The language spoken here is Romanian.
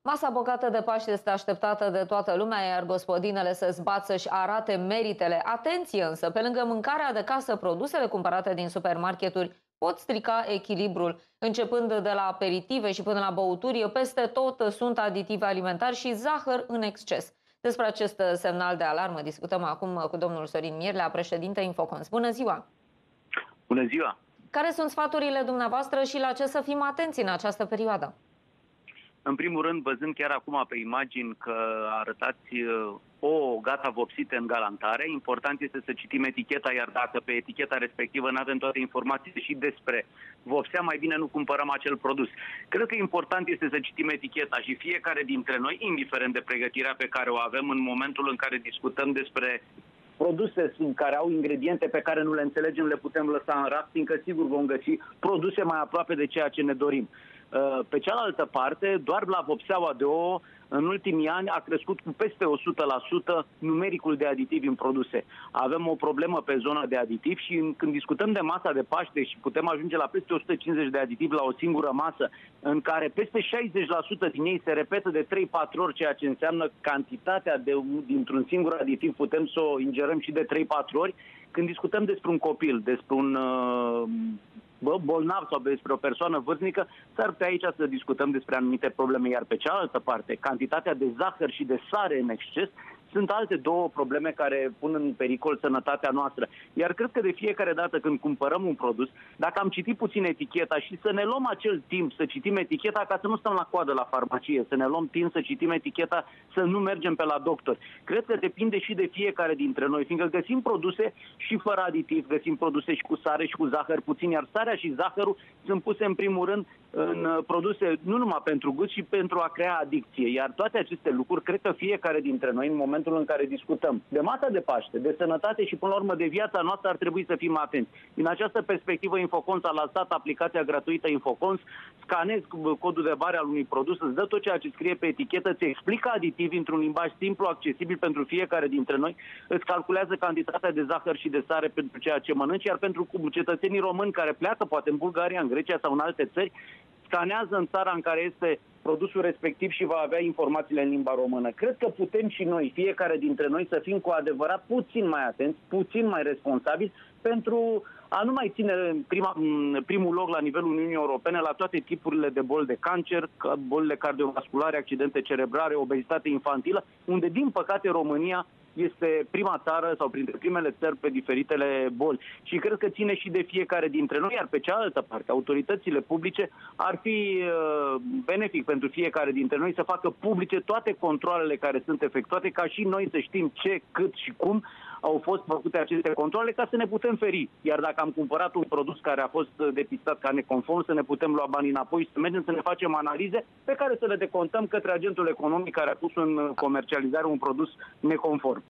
Masa bogată de Paște este așteptată de toată lumea, iar gospodinele se zbat să-și arate meritele. Atenție însă, pe lângă mâncarea de casă, produsele cumpărate din supermarketuri pot strica echilibrul. Începând de la aperitive și până la băuturi, peste tot sunt aditive alimentari și zahăr în exces. Despre acest semnal de alarmă discutăm acum cu domnul Sorin Mierlea, președinte Infocons. Bună ziua! Bună ziua! Care sunt sfaturile dumneavoastră și la ce să fim atenți în această perioadă? În primul rând, văzând chiar acum pe imagini că arătați o gata vopsită în galantare, important este să citim eticheta, iar dacă pe eticheta respectivă nu avem toate informațiile și despre vopsea, mai bine nu cumpărăm acel produs. Cred că important este să citim eticheta și fiecare dintre noi, indiferent de pregătirea pe care o avem în momentul în care discutăm despre produse care au ingrediente pe care nu le înțelegem, le putem lăsa în raft, fiindcă sigur vom găsi produse mai aproape de ceea ce ne dorim. Pe cealaltă parte, doar la vopseaua de ouă, în ultimii ani a crescut cu peste 100% numericul de aditivi în produse. Avem o problemă pe zona de aditivi și când discutăm de masa de Paște și putem ajunge la peste 150 de aditivi la o singură masă, în care peste 60% din ei se repetă de 3-4 ori, ceea ce înseamnă cantitatea dintr-un singur aditiv putem să o ingerăm și de 3-4 ori, când discutăm despre un copil, despre un bolnav sau despre o persoană vârstnică, s-ar putea aici să discutăm despre anumite probleme, iar pe cealaltă parte, cantitatea de zahăr și de sare în exces sunt alte două probleme care pun în pericol sănătatea noastră. Iar cred că de fiecare dată când cumpărăm un produs, dacă am citit puțin eticheta și să ne luăm acel timp să citim eticheta ca să nu stăm la coadă la farmacie, să ne luăm timp să citim eticheta, să nu mergem pe la doctor. Cred că depinde și de fiecare dintre noi, fiindcă găsim produse și fără aditiv, găsim produse și cu sare și cu zahăr puțin, iar sarea și zahărul sunt puse în primul rând în produse nu numai pentru gust, ci pentru a crea adicție. Iar toate aceste lucruri, cred că fiecare dintre noi, în momentul în care discutăm de masa de Paște, de sănătate și până la urmă de viața noastră, ar trebui să fim atenți. Din această perspectivă, Infocons a lansat aplicația gratuită Infocons, scanezi codul de bare al unui produs, îți dă tot ceea ce scrie pe etichetă, îți explică aditivi într-un limbaj simplu, accesibil pentru fiecare dintre noi, îți calculează cantitatea de zahăr și de sare pentru ceea ce mănânci, iar pentru cetățenii români care pleacă poate în Bulgaria, în Grecia sau în alte țări, scanează în țara în care este produsul respectiv și va avea informațiile în limba română. Cred că putem și noi, fiecare dintre noi, să fim cu adevărat puțin mai atenți, puțin mai responsabili pentru a nu mai ține primul loc la nivelul Uniunii Europene la toate tipurile de boli de cancer, bolile cardiovasculare, accidente cerebrale, obezitate infantilă, unde, din păcate, România este prima țară sau printre primele țări pe diferitele boli. Și cred că ține și de fiecare dintre noi, iar pe cealaltă parte, autoritățile publice, ar fi benefic pentru fiecare dintre noi să facă publice toate controalele care sunt efectuate, ca și noi să știm ce, cât și cum au fost făcute aceste controle, ca să ne putem feri. Iar dacă am cumpărat un produs care a fost depistat ca neconform, să ne putem lua banii înapoi, să mergem să ne facem analize pe care să le decontăm către agentul economic care a pus în comercializare un produs neconform.